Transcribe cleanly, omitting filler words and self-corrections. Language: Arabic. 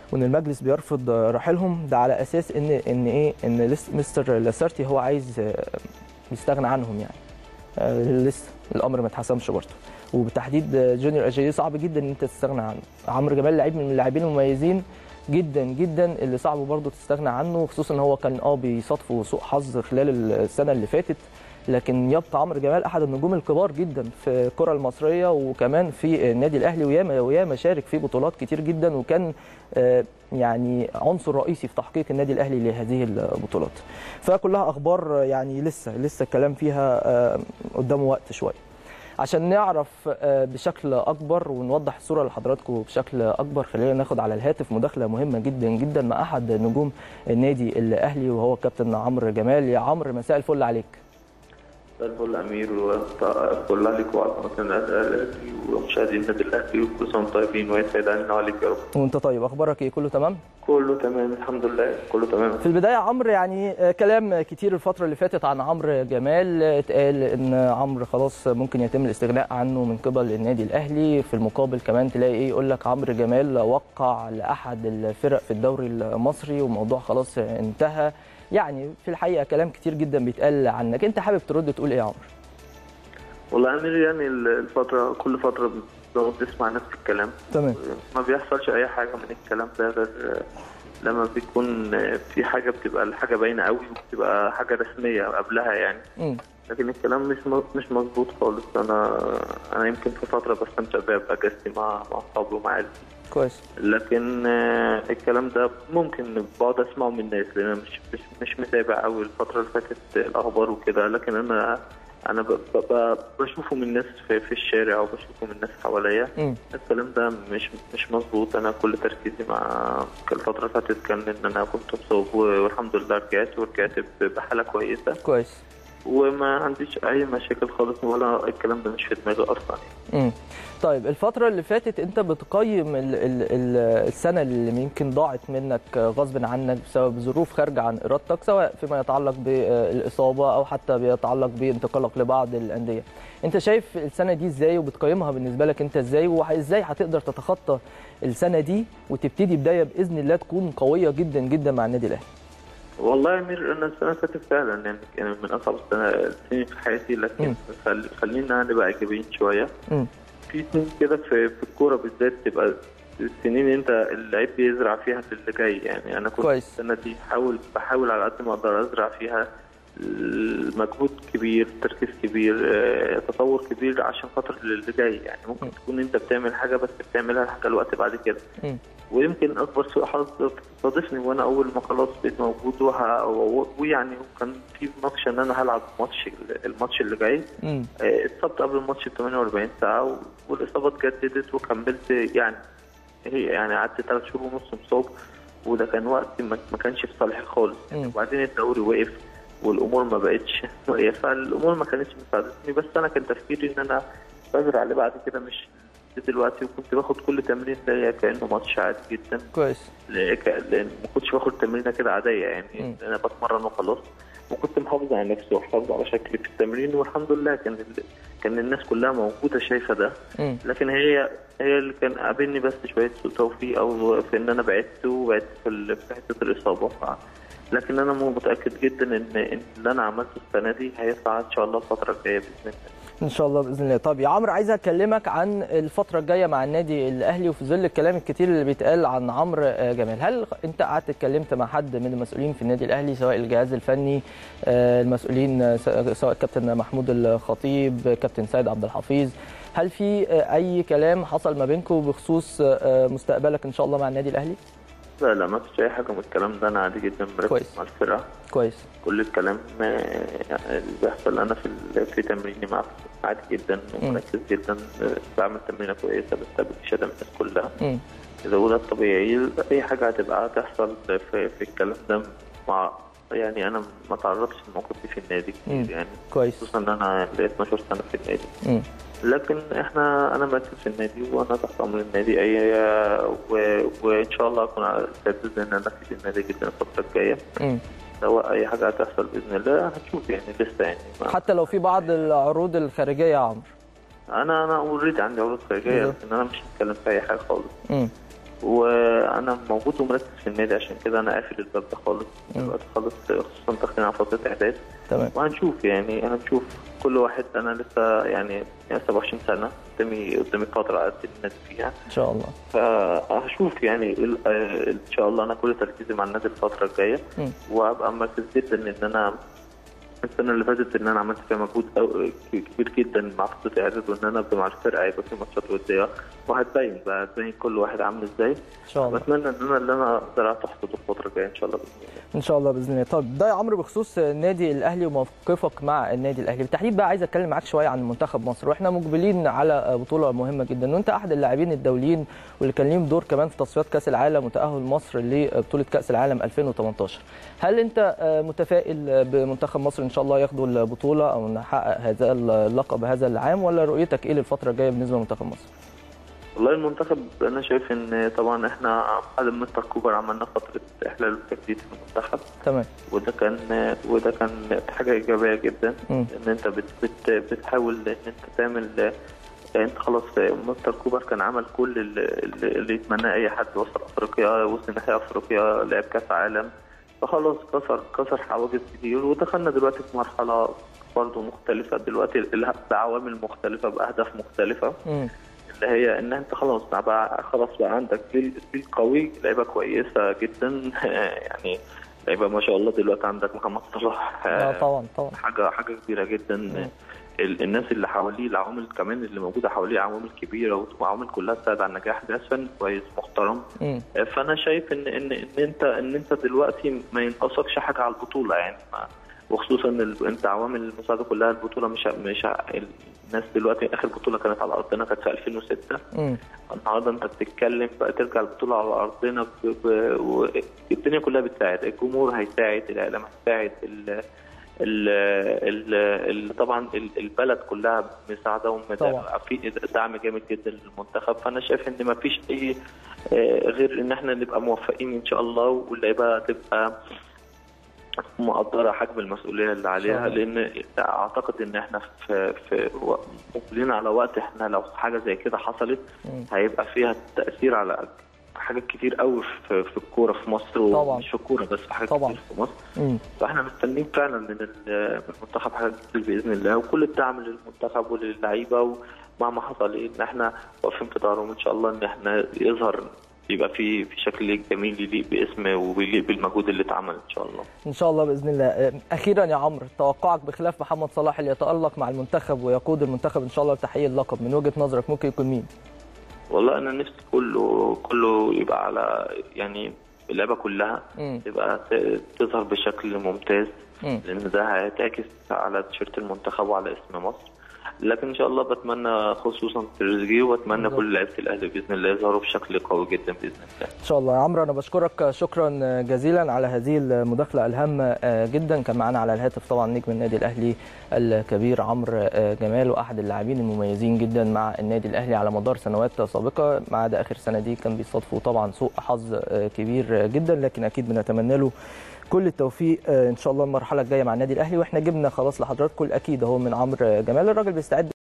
وان المجلس بيرفض رحيلهم، ده على اساس ان مستر لاسارتي هو عايز يستغنى عنهم يعني. لسه الامر ما اتحسمش برضه، وبالتحديد جونيور اجاييه صعب جدا ان انت تستغنى عنه. عمرو جمال لعيب من اللاعبين المميزين جدا جدا اللي صعب برضه تستغنى عنه، خصوصا ان هو كان بيصادفه سوء حظ خلال السنه اللي فاتت، لكن يبقى عمرو جمال احد النجوم الكبار جدا في الكره المصريه وكمان في النادي الاهلي، وياما شارك في بطولات كتير جدا، وكان يعني عنصر رئيسي في تحقيق النادي الاهلي لهذه البطولات. فكلها اخبار يعني لسه الكلام فيها قدامه وقت شويه. عشان نعرف بشكل اكبر ونوضح الصوره لحضراتكم بشكل اكبر، خلينا ناخد على الهاتف مداخله مهمه جدا جدا مع احد نجوم النادي الاهلي وهو كابتن عمرو جمال. يا عمرو مساء الفل عليك. مساء الفل امير، وكل عليك وعلى قناه الاهلي ومشاهدين النادي الاهلي، وكل سنه وانتم طيبين ويسعد علينا وعليك يا رب. وانت طيب، اخبارك ايه؟ كله تمام؟ كله تمام الحمد لله، كله تمام. في البدايه يا عمرو، يعني كلام كتير الفتره اللي فاتت عن عمرو جمال، اتقال ان عمرو خلاص ممكن يتم الاستغناء عنه من قبل النادي الاهلي، في المقابل كمان تلاقي يقول لك عمرو جمال وقع لاحد الفرق في الدوري المصري والموضوع خلاص انتهى. يعني في الحقيقه كلام كتير جدا بيتقال عنك، انت حابب ترد تقول ايه يا عمرو؟ والله يا امير، يعني الفتره كل فتره بتقعد تسمع نفس الكلام. تمام. ما بيحصلش اي حاجه من الكلام ده غير لما بيكون في حاجه بتبقى الحاجه باينه قوي وبتبقى حاجه رسميه قبلها يعني. لكن الكلام مش مظبوط خالص. انا يمكن في فتره بستمتع بيها باجازتي مع اصحابي ومع عيلتي. كويس. لكن الكلام ده ممكن بقعد اسمعه من الناس، لان انا مش متابع قوي الفتره اللي فاتت الاخبار وكده، لكن انا بشوفه من الناس في الشارع وبشوفه من الناس حواليا. الكلام ده مش مظبوط. انا كل تركيزي مع الفتره اللي فاتت كان ان انا كنت مصاب، والحمد لله رجعت بحاله كويسه. كويس. وما عنديش اي مشاكل خالص، ولا الكلام ده مش في دماغي اصلا. طيب الفترة اللي فاتت انت بتقيم السنة اللي يمكن ضاعت منك غصب عنك بسبب ظروف خارجة عن ارادتك، سواء فيما يتعلق بالإصابة او حتى بيتعلق بانتقالك لبعض الأندية. انت شايف السنة دي ازاي وبتقيمها بالنسبة لك انت ازاي، وازاي هتقدر تتخطى السنة دي وتبتدي بداية بإذن الله تكون قوية جدا جدا مع النادي الأهلي؟ والله يا امير، انا السنه اللي فاتت فعلا يعني من اصعب السنين في حياتي، لكن خلينا نبقى ايجابيين شويه. في سنين كده في الكوره بالذات تبقى السنين انت اللعيب بيزرع فيها في اللي جاي. يعني انا كنت السنه دي بحاول على قد ما اقدر ازرع فيها مجهود كبير، تركيز كبير، تطور كبير عشان خاطر اللي جاي. يعني ممكن تكون انت بتعمل حاجه بس بتعملها حاجه الوقت بعد كده. ويمكن اكبر سوء حظ صادفني وانا اول ما خلاص بقيت موجود، ويعني كان في ماتش ان انا هلعب الماتش اللي جاي. اتصبت قبل الماتش ب 48 ساعه، والاصابه اتجددت وكملت. يعني قعدت 3 شهور ونص مصاب، وده كان وقت ما كانش في صالحي خالص. وبعدين الدوري وقف والامور ما بقتش فالامور ما كانتش مساعدتني. بس انا كان تفكيري ان انا بزرع اللي بعد كده مش دلوقتي، وكنت باخد كل تمرين ليا كانه ماتش عادي جدا. كويس. لان ما كنتش باخد تمرينه كده عاديه، يعني انا بتمرن وخلاص، وكنت محافظ على نفسي وحافظ على شكلي في التمرين، والحمد لله كان الناس كلها موجوده شايفه ده. لكن هي اللي كان قابلني بس شويه سوء توفيق، او في ان انا بعدت في حته الاصابه. لكن انا متاكد جدا ان اللي انا عملته السنه دي هيطلع ان شاء الله الفتره الجايه باذن الله. ان شاء الله باذن الله. طب يا عمرو، عايز اكلمك عن الفتره الجايه مع النادي الاهلي، وفي ظل الكلام الكتير اللي بيتقال عن عمرو جمال، هل انت قعدت اتكلمت مع حد من المسؤولين في النادي الاهلي، سواء الجهاز الفني، المسؤولين، سواء كابتن محمود الخطيب، كابتن سيد عبد الحفيظ؟ هل في اي كلام حصل ما بينكم بخصوص مستقبلك ان شاء الله مع النادي الاهلي؟ لا ما فيش اي حاجه من الكلام ده. انا عادي جدا مركز مع الفرقه. كويس. كل الكلام اللي بيحصل انا في تمريني مع عادي جدا، مركز جدا، بعمل تمرينه كويسه، بستقبل اشاده من الناس كلها. اذا وده الطبيعي، اي حاجه هتحصل في الكلام ده مع يعني انا ما تعرضتش للموقف دي في النادي كتير يعني. كويس. خصوصا ان انا بقيت 12 سنه في النادي. لكن انا مركز في النادي، وانا تحت امر النادي وان شاء الله اكون سعيد ان انا في النادي جدا الفتره الجايه. سواء اي حاجه هتحصل باذن الله هنشوف، يعني لسه يعني حتى لو في بعض العروض الخارجيه يا عمرو. انا اوريدي عندي عروض خارجيه، لكن انا مش هتكلم في اي حاجه خالص. وانا موجود ومركز في النادي، عشان كده انا قافل الباب ده خالص دلوقتي خالص، خصوصا داخلين على فتره اعداد. تمام. وهنشوف يعني هنشوف كل واحد. انا لسه يعني 27 سنه، قدامي فتره اقدم النادي فيها ان شاء الله. فهشوف يعني ان شاء الله. انا كل تركيزي مع النادي الفتره الجايه، وهبقى مركز جدا ان انا السنه اللي فاتت ان انا عملت فيها مجهود كبير جدا مع فتره اعداد، وان انا ابقى مع الفرقه هيبقى في ماتشات وديه، وهتبين كل واحد عامل ازاي ان شاء الله. بتمنى ان انا اقدر احصد الفتره الجايه ان شاء الله باذن الله. ان شاء الله باذن الله. طب ده يا عمرو بخصوص النادي الاهلي وموقفك مع النادي الاهلي بالتحديد. بقى عايز اتكلم معاك شويه عن منتخب مصر، واحنا مقبلين على بطوله مهمه جدا، وانت احد اللاعبين الدوليين واللي كان ليهم دور كمان في تصفيات كاس العالم وتاهل مصر لبطوله كاس العالم 2018. هل انت متفائل بمنتخب مصر ان شاء الله ياخدوا البطوله او نحقق هذا اللقب هذا العام، ولا رؤيتك ايه للفتره الجايه بالنسبه لمنتخب مصر؟ والله المنتخب انا شايف ان طبعا احنا بعد مستر كوبر عملنا فتره احلال وتجديد في المنتخب. تمام. وده كان حاجه ايجابيه جدا. ان انت بتحاول ان انت تعمل يعني انت خلاص. مستر كوبر كان عمل كل اللي يتمناه اي حد. وصل افريقيا، وصل نهائي افريقيا، لعب كاس عالم، فخلاص كسر حواجز كتير. ودخلنا دلوقتي في مرحله برضه مختلفه دلوقتي بعوامل مختلفه باهداف مختلفه. اللي هي ان انت خلاص بقى عندك جيل قوي، لعيبه كويسه جدا يعني لعيبه ما شاء الله. دلوقتي عندك محمد صلاح طبعا حاجه كبيره جدا. الناس اللي حواليه، العوامل كمان اللي موجوده حواليه عوامل كبيره، وعوامل كلها تساعد على النجاح. ده فن كويس محترم. فانا شايف ان انت دلوقتي ما ينقصكش حاجه على البطوله يعني. وخصوصا انت عوامل المساعده كلها البطوله مش الناس دلوقتي. اخر بطوله كانت على ارضنا كانت في 2006. النهارده انت بتتكلم بقى ترجع البطوله على ارضنا الدنيا كلها بتساعد، الجمهور هيساعد، الاعلام هيساعد، طبعا البلد كلها مساعده في دعم جامد جدا للمنتخب. فانا شايف ان ما فيش اي غير ان احنا نبقى موفقين ان شاء الله، واللعيبه تبقى مقدره حجم المسؤوليه اللي عليها. لان اعتقد ان احنا في مقبلين على وقت احنا لو حاجه زي كده حصلت هيبقى فيها تاثير على حاجات كتير قوي في الكوره في مصر. ومش في الكوره بس، في حاجات كتير في مصر. فاحنا مستنيين فعلا من المنتخب حاجات كتير باذن الله، وكل الدعم للمنتخب وللعيبه. ومهما حصل ان احنا واقفين في ظهرهم ان شاء الله، ان احنا يظهر يبقى في شكل جميل يليق باسمه ويليق بالمجهود اللي اتعمل ان شاء الله. ان شاء الله باذن الله. اخيرا يا عمرو، توقعك بخلاف محمد صلاح اللي يتالق مع المنتخب ويقود المنتخب ان شاء الله لتحقيق اللقب، من وجهه نظرك ممكن يكون مين؟ والله انا نفسي كله يبقى على يعني اللعبه كلها تبقى تظهر بشكل ممتاز، لان ده هيعكس على تيشيرت المنتخب وعلى اسم مصر. لكن ان شاء الله بتمنى خصوصا تريزيجيه، واتمنى كل لعيبه الاهلي باذن الله يظهروا بشكل قوي جدا باذن الله. ان شاء الله يا عمرو. انا بشكرك شكرا جزيلا على هذه المداخله الهامه جدا. كان معانا على الهاتف طبعا نجم النادي الاهلي الكبير عمرو جمال، واحد اللاعبين المميزين جدا مع النادي الاهلي على مدار سنوات سابقه. ما عدا اخر سنه دي كان بيصادفوا طبعا سوء حظ كبير جدا، لكن اكيد بنتمنى له كل التوفيق ان شاء الله المرحله الجايه مع النادي الاهلي. واحنا جبنا خلاص لحضراتكم اكيد اهو من عمرو جمال. الراجل بيستعد